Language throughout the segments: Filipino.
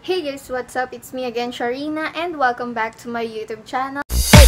Hey guys, what's up? It's me again, Sharina, and welcome back to my YouTube channel.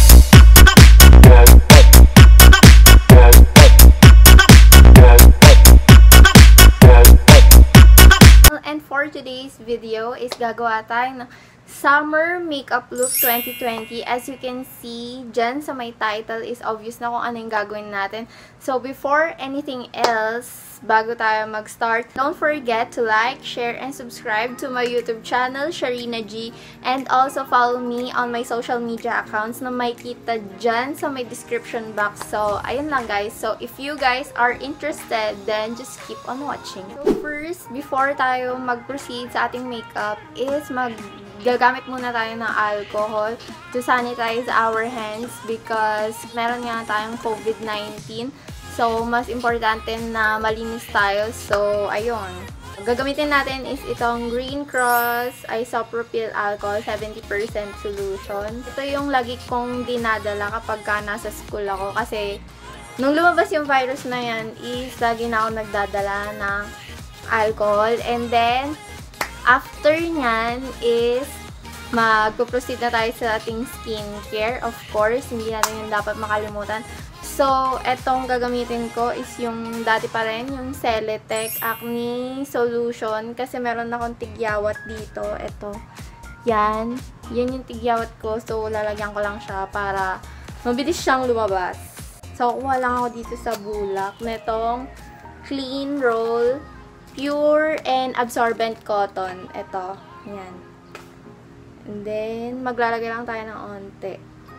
And for today's video is gagawa tayo ng Summer Makeup Look 2020. As you can see, dyan sa my title is obvious na kung ano yung gagawin natin. So before anything else, bago tayo mag-start, don't forget to like, share, and subscribe to my YouTube channel, Sharina G. And also follow me on my social media accounts na makikita dyan sa my description box. So, ayun lang guys. So, if you guys are interested, then just keep on watching. So first, before tayo mag-proceed sa ating makeup, is gagamit muna tayo ng alcohol to sanitize our hands because meron nga tayong COVID-19. So, mas importante na malinis tayo. So, ayun. Gagamitin natin is itong Green Cross Isopropyl Alcohol 70% solution. Ito yung lagi kong dinadala kapag nasa school ako kasi nung lumabas yung virus na yan is lagi na ako nagdadala ng alcohol. And then, after nyan is mag-proceed na tayo sa ating skincare. Of course, hindi natin yung dapat makalimutan. So, etong gagamitin ko is yung dati pa rin, yung Celetec Acne Solution. Kasi meron akong tigyawat dito. Ito. Yan. Yan yung tigyawat ko. So, lalagyan ko lang siya para mabilis siyang lumabas. So, kuha lang ako dito sa bulak netong Clean Roll Pure and Absorbent Cotton. Ito. Yan. And then, maglalagay lang tayo ng onte.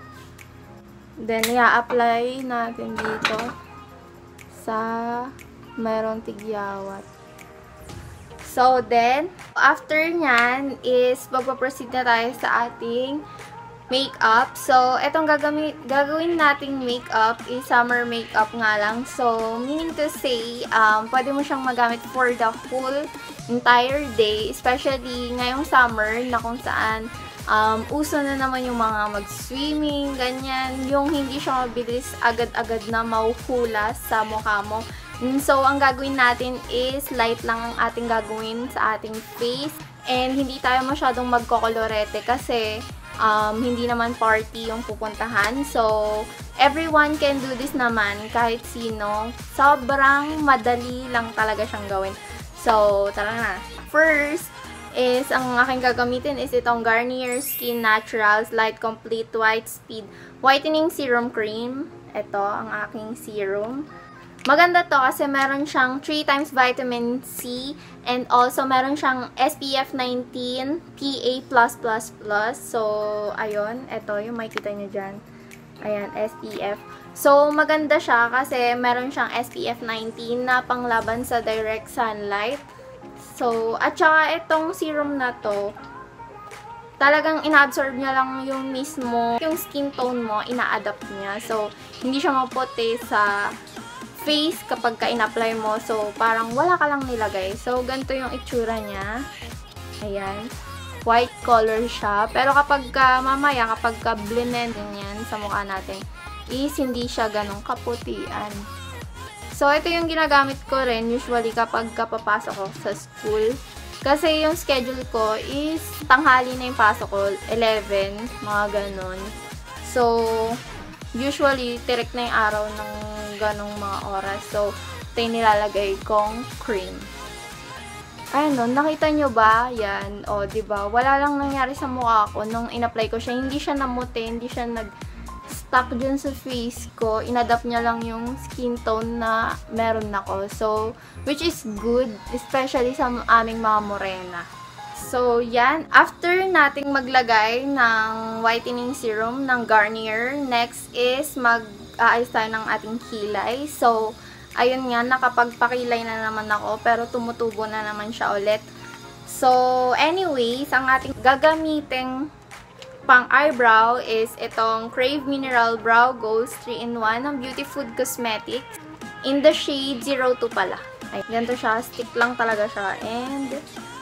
Then, i-apply natin dito sa merong tigyawat. So, then, after nyan is magpaproceed na tayo sa ating makeup. So, etong gagawin nating makeup is summer makeup nga lang. So, meaning to say, pwede mo siyang magamit for the whole entire day. Especially ngayong summer na kung saan uso na naman yung mga mag-swimming, ganyan. Yung hindi siya mabilis agad-agad na mahuhula sa mukha mo. So, ang gagawin natin is light lang ang ating gagawin sa ating face. And hindi tayo masyadong magkokolorete kasi hindi naman party yung pupuntahan. So, everyone can do this naman, kahit sino. Sobrang madali lang talaga siyang gawin. So, tara na. First, is ang aking gagamitin is itong Garnier Skin Naturals Light Complete White Speed Whitening Serum Cream. Ito, ang aking serum. Maganda to kasi meron siyang 3 times vitamin C and also meron siyang SPF 19 PA+++. So, ayun. Ito, yung makikita nyo dyan. Ayan, SPF. So, maganda siya kasi meron siyang SPF 19 na panglaban sa direct sunlight. So, at saka itong serum na to, talagang ina-absorb niya lang yung mismo, yung skin tone mo, ina-adapt niya. So, hindi siya maputi sa face kapag ka-in-apply mo. So, parang wala ka lang nilagay. So, ganito yung itsura niya. Ayan. White color siya. Pero kapag mamaya, kapag ka-blend yan sa mukha natin, is hindi siya ganong kaputian. So, ito yung ginagamit ko rin usually kapag papasok ko sa school. Kasi yung schedule ko is tanghali na yung pasok ko, 11, mga ganon. So, usually, direct na yung araw ng ganong mga oras. So, ito yung nilalagay kong cream. Ayun, nakita nyo ba? Yan. O, diba? Wala lang nangyari sa mukha ko nung in-apply ko siya. Hindi siya namuti, hindi siya stuck dyan sa face ko. Inadapt niya lang yung skin tone na meron ako. So, which is good, especially sa aming mga morena. So, yan. After nating maglagay ng whitening serum ng Garnier, next is mag-aayos tayo ng ating kilay. So, ayun nga, nakapagpakilay na naman ako, pero tumutubo na naman siya ulit. So, anyways, ang ating gagamiting pang eyebrow is itong Crave Mineral Brow Goals 3-in-1 ng Beauty Food Cosmetics in the shade 02 pala. Ay, ganito siya. Stick lang talaga siya. And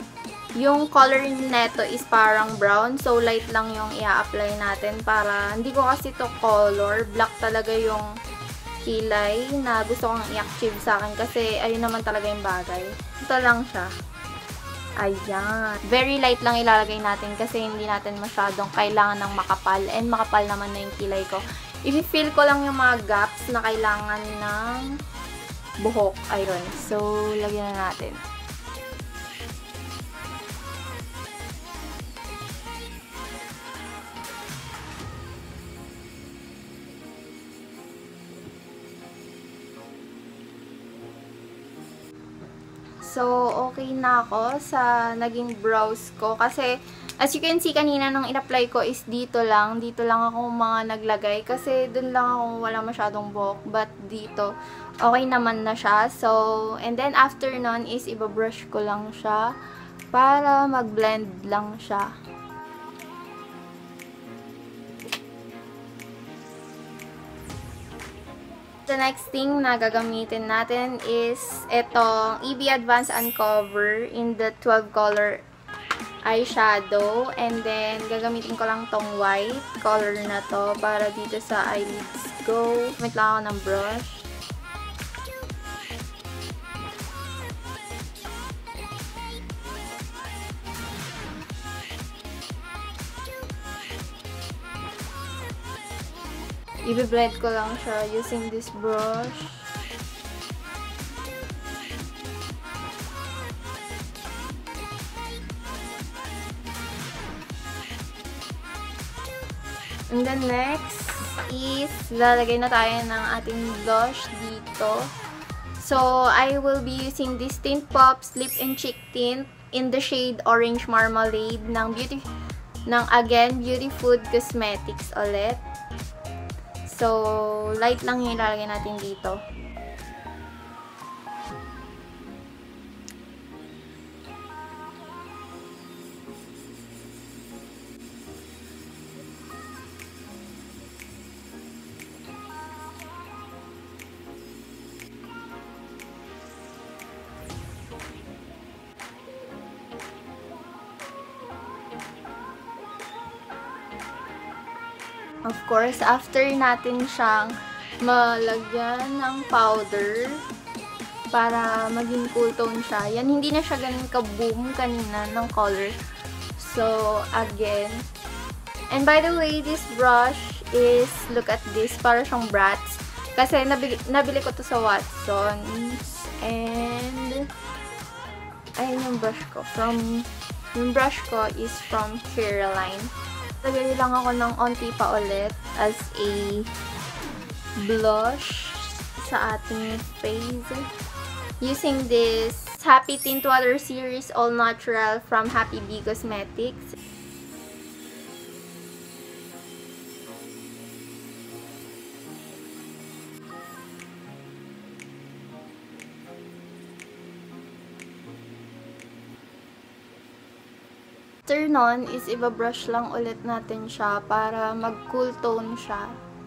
yung color neto is parang brown. So, light lang yung i-apply natin para hindi ko kasi to color. Black talaga yung kilay na gusto kong i-achieve sa akin kasi ayun naman talaga yung bagay. Ito lang siya. Ayan. Very light lang ilalagay natin kasi hindi natin masyadong kailangan ng makapal. And makapal naman na yung kilay ko. I-fill ko lang yung mga gaps na kailangan ng buhok. Ayun. So, lagyan na natin. So, okay na ako sa naging brows ko. Kasi, as you can see kanina nung in-apply ko is dito lang. Dito lang ako mga naglagay. Kasi, dun lang ako wala masyadong buhok. But, dito, okay naman na siya. So, and then after nun is ibabrush ko lang siya para mag-blend lang siya. The next thing na gagamitin natin is itong EB Advanced Uncover in the 12 color eyeshadow. And then, gagamitin ko lang tong white color na to para dito sa eyelids ko. Gamit lang ako ng brush. I-blend ko lang siya using this brush. And then next is lalagay na tayo ng ating blush dito. So, I will be using this Tint Pops Lip and Cheek Tint in the shade Orange Marmalade ng Again Beauty Food Cosmetics ulit. So, light lang yung ilalagay natin dito. Of course, after natin siyang malagyan ng powder para maging cool tone siya. Yan, hindi na siya ganun ka-boom kanina ng color. So, again. And by the way, this brush is, look at this, para siyang Bratz. Kasi nabili ko to sa Watsons. And, ayun yung brush ko. Yung brush ko is from Caroline. Lagay lang ako ng onti pa ulit as a blush sa ating face. Using this Happy Tint Water Series All Natural from Happy Bee Cosmetics. After nun is ibabrush lang ulit natin siya para mag-cool tone siya.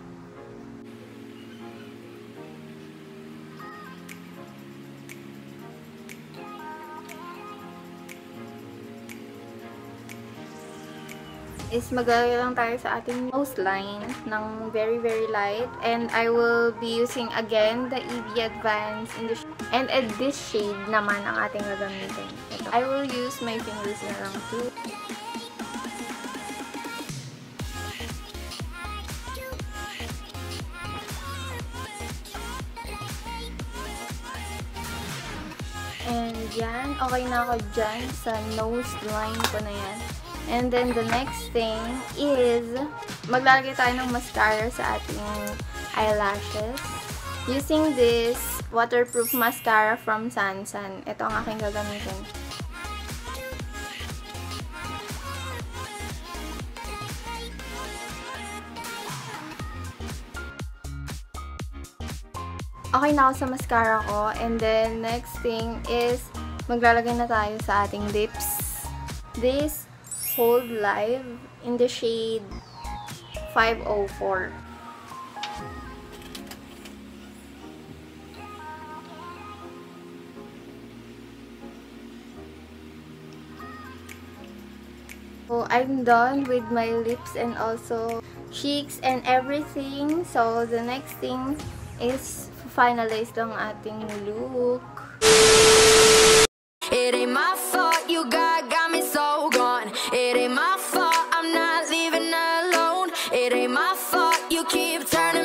Is maglalagay lang tayo sa ating nose line ng very light. And I will be using again the EB Advanced in the and at this shade naman ang ating gagamitin. Ito. I will use my fingers na lang too. And yan, okay na ako dyan sa nose line ko na yan. And then the next thing is maglalagay tayo ng mascara sa ating eyelashes. Using this waterproof mascara from Sansan. Ito ang aking gagamitin. Okay na ako sa mascara ko. And then, next thing is, maglalagay na tayo sa ating lips. This Hold Live in the shade 504. So, I'm done with my lips and also cheeks and everything. So, the next thing is finalize lang ating look. It ain't my fault you got It ain't my fault you keep turning